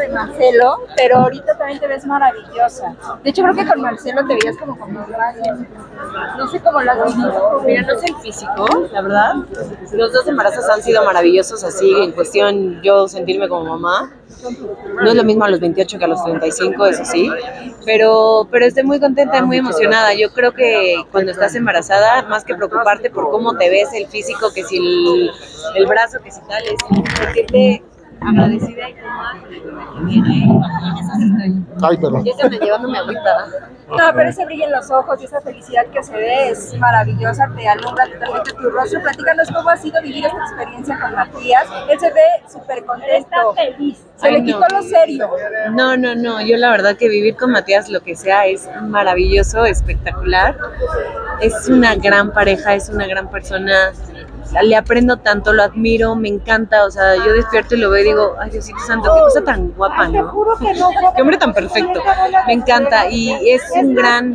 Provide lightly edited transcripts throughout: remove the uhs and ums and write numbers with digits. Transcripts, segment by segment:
de Marcelo, pero ahorita también te ves maravillosa. De hecho, creo que con Marcelo te veías como con normal. No sé cómo lo has visto. Mira, no sé el físico, la verdad. Los dos embarazos han sido maravillosos, así en cuestión yo sentirme como mamá. No es lo mismo a los 28 que a los 35, eso sí, pero estoy muy contenta y muy emocionada. Yo creo que cuando estás embarazada, más que preocuparte por cómo te ves, el físico, que si el brazo, que si tal, es sentirte agradecida y cómoda con el bebé que viene. Ay, perdón. Ya se me llevándome agüita. No, pero ese brillo en los ojos y esa felicidad que se ve es maravillosa, te alumbra totalmente tu rostro. Platícanos cómo ha sido vivir esta experiencia con Matías. Él se ve súper contento, feliz, se le quitó lo serio. No, yo la verdad que vivir con Matías, lo que sea, es maravilloso, espectacular. Es una gran pareja, es una gran persona. Le aprendo tanto, lo admiro, me encanta, o sea, yo despierto y lo veo y digo, ay, Diosito santo, qué cosa tan guapa, ¿no? Qué hombre tan perfecto, me encanta y es un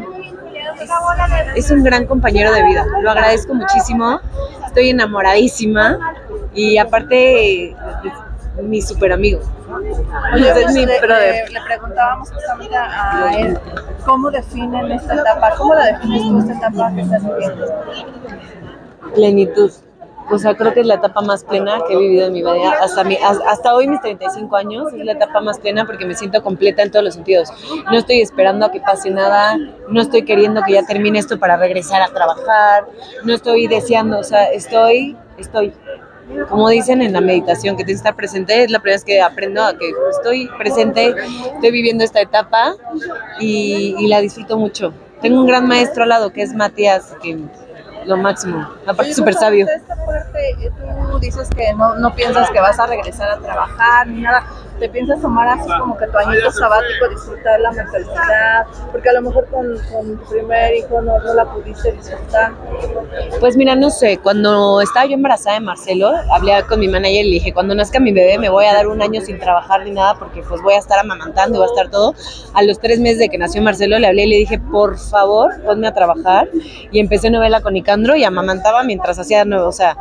gran compañero de vida, lo agradezco muchísimo, estoy enamoradísima y aparte es mi súper amigo. Oye, Es mi brother. le preguntábamos justamente a él cómo definen esta etapa, cómo la defines tú esta etapa que estás viviendo. Plenitud. O sea, creo que es la etapa más plena que he vivido en mi vida. Hasta hoy, mis 35 años, es la etapa más plena porque me siento completa en todos los sentidos. No estoy esperando a que pase nada, no estoy queriendo que ya termine esto para regresar a trabajar, no estoy deseando, o sea, estoy. Como dicen en la meditación, que tienes que estar presente, es la primera vez que aprendo a que estoy presente, estoy viviendo esta etapa y la disfruto mucho. Tengo un gran maestro al lado que es Matías, que lo máximo, aparte súper sabio. Esta parte, tú dices que no piensas que vas a regresar a trabajar ni nada, te piensas tomar así como que tu añito sabático, disfrutar la maternidad, porque a lo mejor con tu primer hijo no la pudiste disfrutar. Pues mira, no sé, cuando estaba yo embarazada de Marcelo, hablé con mi manager y le dije, cuando nazca mi bebé me voy a dar un año sin trabajar ni nada porque pues voy a estar amamantando y va a estar todo. A los 3 meses de que nació Marcelo le hablé y le dije, por favor, ponme a trabajar, y empecé novela con Nicandro y amamantaba mientras hacía nuevo, o sea,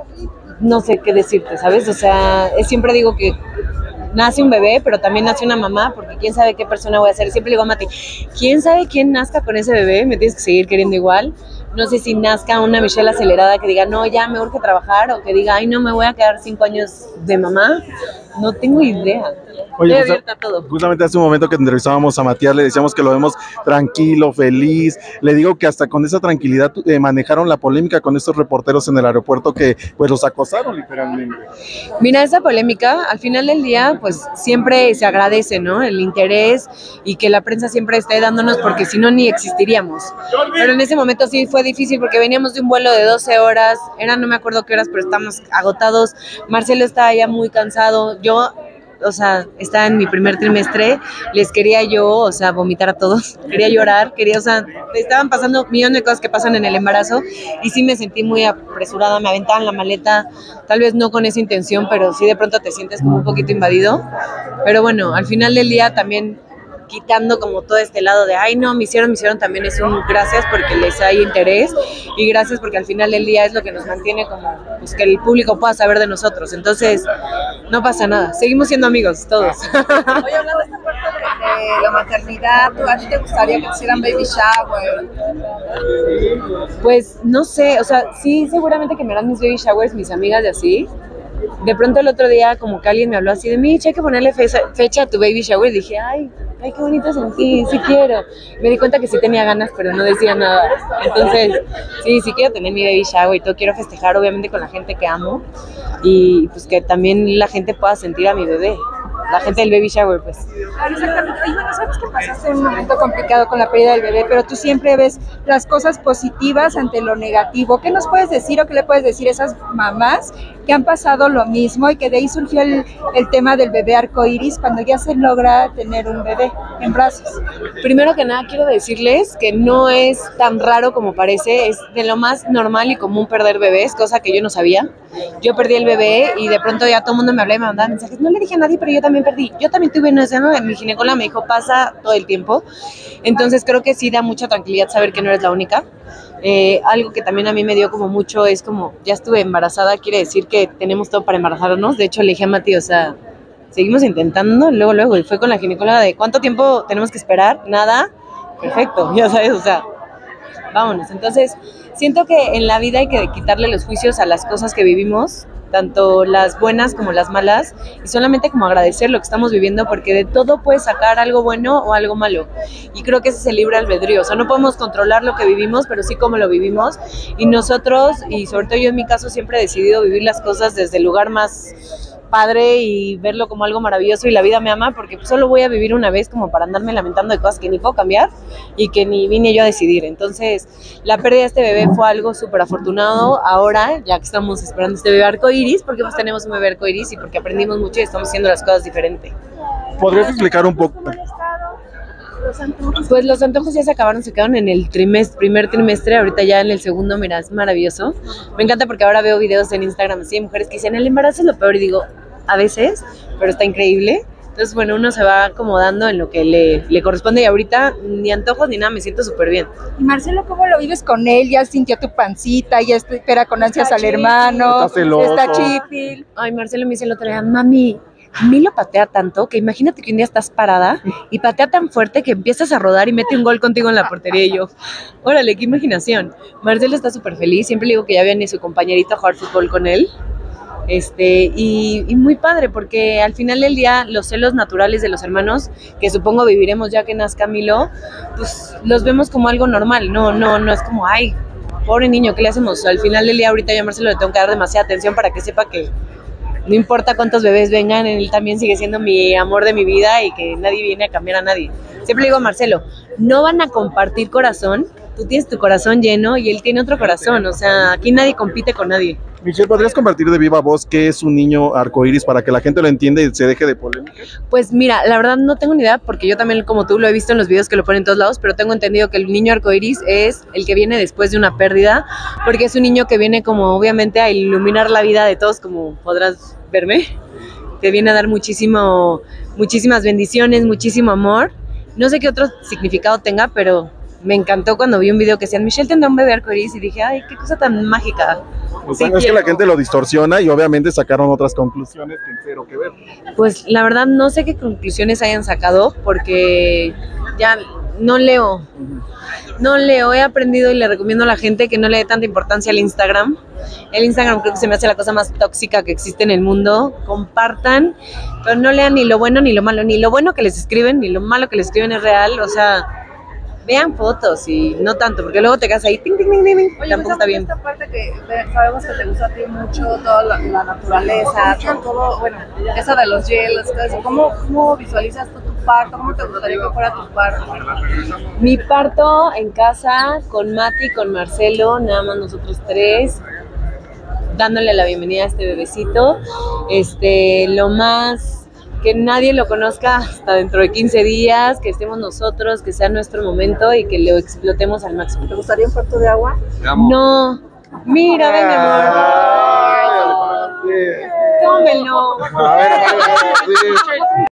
no sé qué decirte, ¿sabes? O sea, siempre digo que nace un bebé, pero también nace una mamá, porque quién sabe qué persona voy a ser. Siempre le digo a Mati, quién sabe quién nazca con ese bebé, me tienes que seguir queriendo igual. No sé si nazca una Michelle acelerada que diga, no, ya me urge trabajar, o que diga, ay, no, me voy a quedar 5 años de mamá. No tengo idea. Oye, Estoy abierta a todo. justamente hace un momento que entrevistábamos a Matías, le decíamos que lo vemos tranquilo, feliz. Le digo que hasta con esa tranquilidad manejaron la polémica con estos reporteros en el aeropuerto que pues los acosaron literalmente. Mira, esa polémica, al final del día, pues siempre se agradece, ¿no? El interés y que la prensa siempre esté dándonos, porque si no, ni existiríamos. Pero en ese momento sí fue difícil porque veníamos de un vuelo de 12 horas, no me acuerdo qué horas, pero estamos agotados. Marcelo estaba ya muy cansado. Yo, o sea, estaba en mi primer trimestre, les quería yo, o sea, vomitar a todos, quería llorar, o sea, estaban pasando millones de cosas que pasan en el embarazo y sí me sentí muy apresurada, me aventaban la maleta, tal vez no con esa intención, pero sí de pronto te sientes como un poquito invadido, pero bueno, al final del día también quitando como todo este lado de, ay no, me hicieron, también es un gracias porque les hay interés y gracias porque al final del día es lo que nos mantiene como, pues que el público pueda saber de nosotros, entonces no pasa nada, seguimos siendo amigos todos. Oye, hablando de esta parte de la maternidad, ¿a ti te gustaría que hicieran baby shower? Pues no sé, o sea, sí, seguramente que me harán mis baby showers mis amigas de así. De pronto el otro día como que alguien me habló así de mí, hay que ponerle fecha a tu baby shower, y dije, ay, qué bonito sentí, sí quiero. Me di cuenta que sí tenía ganas, pero no decía nada. Entonces, sí quiero tener mi baby shower y todo, quiero festejar obviamente con la gente que amo y pues que también la gente pueda sentir a mi bebé. La gente del baby shower, pues. Exactamente. Y bueno, sabes que pasaste un momento complicado con la pérdida del bebé, pero tú siempre ves las cosas positivas ante lo negativo. ¿Qué nos puedes decir o qué le puedes decir a esas mamás que han pasado lo mismo y que de ahí surgió el tema del bebé arcoíris cuando ya se logra tener un bebé en brazos? Primero que nada quiero decirles que no es tan raro como parece, es de lo más normal y común perder bebés, cosa que yo no sabía. Yo perdí el bebé y de pronto ya todo el mundo me hablaba y me mandaba mensajes, no le dije a nadie, pero yo también perdí. Yo también tuve una escena, mi ginecóloga me dijo, pasa todo el tiempo. Entonces creo que sí da mucha tranquilidad saber que no eres la única. Algo que también a mí me dio como mucho es como, ya estuve embarazada, quiere decir que tenemos todo para embarazarnos. De hecho le dije a Mati, o sea, seguimos intentando, luego, y fue con la ginecóloga de ¿cuánto tiempo tenemos que esperar? Nada, perfecto, ya sabes, o sea, vámonos. Entonces, siento que en la vida hay que quitarle los juicios a las cosas que vivimos, tanto las buenas como las malas, y solamente como agradecer lo que estamos viviendo, porque de todo puedes sacar algo bueno o algo malo, y creo que ese es el libre albedrío. O sea, no podemos controlar lo que vivimos, pero sí cómo lo vivimos, y nosotros, y sobre todo yo en mi caso, siempre he decidido vivir las cosas desde el lugar más padre y verlo como algo maravilloso, y la vida me ama, porque solo voy a vivir una vez como para andarme lamentando de cosas que ni puedo cambiar y que ni vine yo a decidir. Entonces, la pérdida de este bebé fue algo súper afortunado. Ahora, ya que estamos esperando este bebé arcoíris, porque pues tenemos un bebé arcoíris y porque aprendimos mucho y estamos haciendo las cosas diferente. ¿Podrías explicar un poco? Pues los antojos ya se acabaron, se quedaron en el primer trimestre, ahorita ya en el segundo, mira, es maravilloso. Me encanta porque ahora veo videos en Instagram así de mujeres que dicen, el embarazo es lo peor, y digo, a veces, pero está increíble. Entonces, bueno, uno se va acomodando en lo que le corresponde, y ahorita ni antojos ni nada, me siento súper bien. Y Marcelo, ¿cómo lo vives con él? ¿Ya sintió tu pancita? ¿Ya espera con ansias al hermano? Está celoso. ¿Está chipil? Ay, Marcelo me dice el otro día, mami, Milo patea tanto que imagínate que un día estás parada y patea tan fuerte que empiezas a rodar y mete un gol contigo en la portería, y yo, órale, qué imaginación. Marcelo está súper feliz, siempre le digo que ya viene su compañerito a jugar fútbol con él. Y muy padre, porque al final del día los celos naturales de los hermanos, que supongo viviremos ya que nazca Milo, pues los vemos como algo normal. No es como, ay, pobre niño, ¿qué le hacemos? Al final del día ahorita yo a Marcelo le tengo que dar demasiada atención para que sepa que no importa cuántos bebés vengan, él también sigue siendo mi amor de mi vida, y que nadie viene a cambiar a nadie. Siempre le digo a Marcelo, no van a compartir corazón, tú tienes tu corazón lleno y él tiene otro corazón, o sea, aquí nadie compite con nadie. Michelle, ¿podrías compartir de viva voz qué es un niño arcoíris para que la gente lo entienda y se deje de polémica? Pues mira, la verdad no tengo ni idea, porque yo también, como tú, lo he visto en los videos que lo ponen en todos lados, pero tengo entendido que el niño arcoíris es el que viene después de una pérdida, porque es un niño que viene como obviamente a iluminar la vida de todos, como podrás verme, te viene a dar muchísimas bendiciones, muchísimo amor. No sé qué otro significado tenga, pero me encantó cuando vi un video que decían, Michelle tendrá un bebé arcoíris, y dije, ay, qué cosa tan mágica. O sea, es que la gente lo distorsiona y obviamente sacaron otras conclusiones que cero que ver. Pues la verdad no sé qué conclusiones hayan sacado, porque ya no leo, he aprendido y le recomiendo a la gente que no le dé tanta importancia al Instagram. El Instagram creo que se me hace la cosa más tóxica que existe en el mundo. Compartan, pero no lean ni lo bueno ni lo malo, ni lo bueno que les escriben, ni lo malo que les escriben es real, o sea, vean fotos y no tanto, porque luego te quedas ahí, ting, ting, ting, ting, ting. Oye, Tampoco pues está bien. esta parte que sabemos que te gusta a ti mucho, toda la naturaleza, todo, bueno, eso de los hielos, todo eso. ¿Cómo visualizas tú tu parto? ¿Cómo te gustaría que fuera tu parto? Mi parto en casa, con Mati, con Marcelo, nada más nosotros tres, dándole la bienvenida a este bebecito. Lo más que nadie lo conozca hasta dentro de 15 días, que estemos nosotros, que sea nuestro momento y que lo explotemos al máximo. ¿Te gustaría un parto de agua? No, mira, ven, mi amor. Tómelo. A ver,